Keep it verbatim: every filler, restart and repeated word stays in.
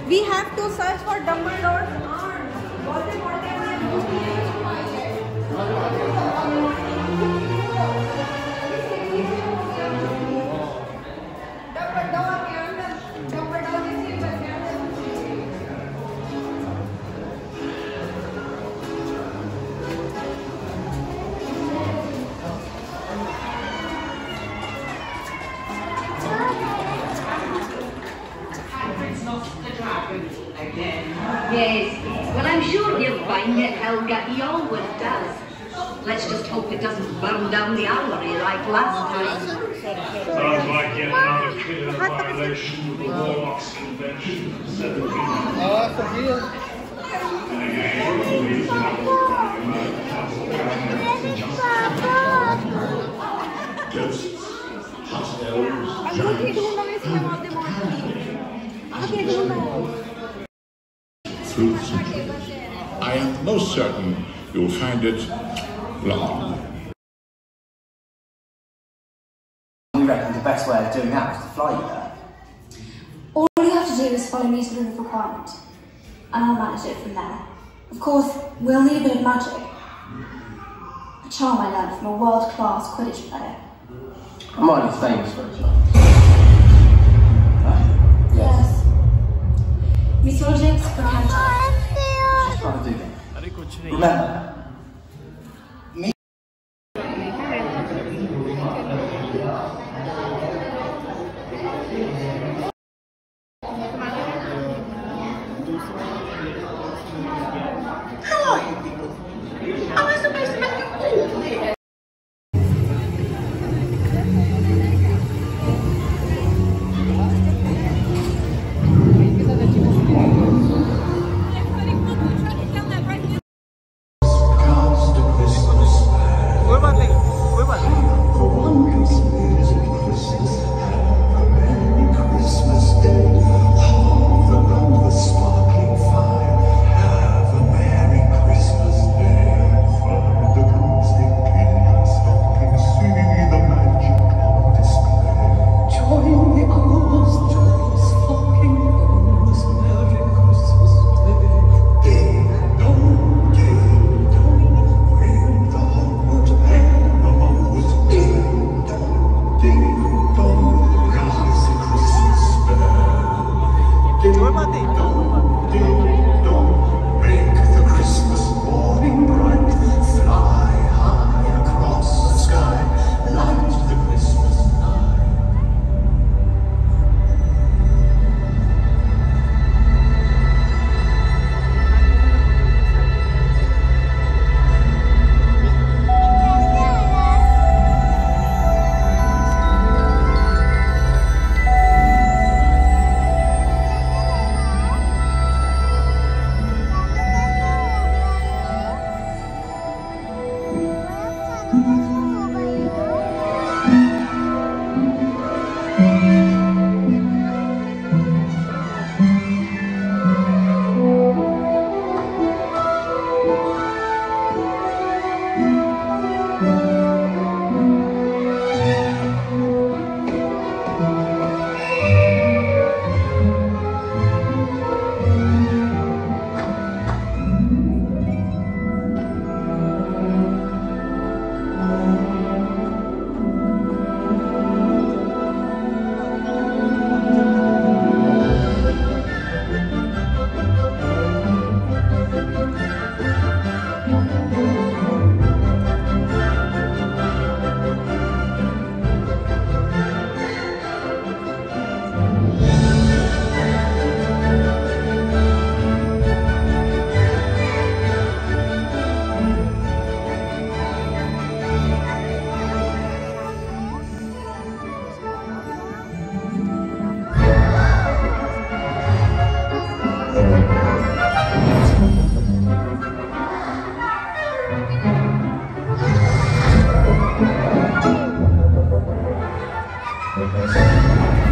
We have to search for Dumbledore's arm. Yes, well I'm sure he'll find it, Helga, he always does. Let's just hope it doesn't burn down the armory like last time. Sounds like yet another clear violation of the Warlocks Convention of seventeen. Oh, that's a deal. Ghosts, hot elves, fruits. I am most certain you'll find it long. We reckon the best way of doing that is to fly you there. All you have to do is follow me to the room of requirement, and I'll manage it from there. Of course, we'll need a bit of magic. A charm I learned from a world-class Quidditch player. Mine is famous for its charm. Yes. Mythologics for Cantor. Just trying to do that. Remember, me. Who are you people? Am I supposed to make you all here? Thank you.